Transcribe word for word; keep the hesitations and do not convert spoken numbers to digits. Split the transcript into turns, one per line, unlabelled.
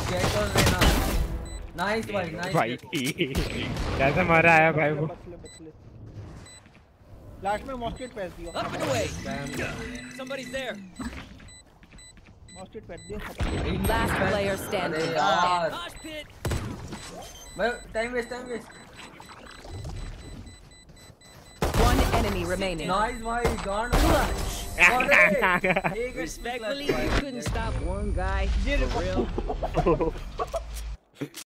Gate और लेना nice भाई नाइस
भाई कैसे मारा है भाई वो
लास्ट में मॉस्केट पैस दियो
Somebody's there.
मॉस्केट पैस दियो
Last player standing.
यार
Mosh pit.
भाई time waste time waste
One enemy remaining.
Nice भाई gone
Respectfully, you couldn't stop one guy. For real.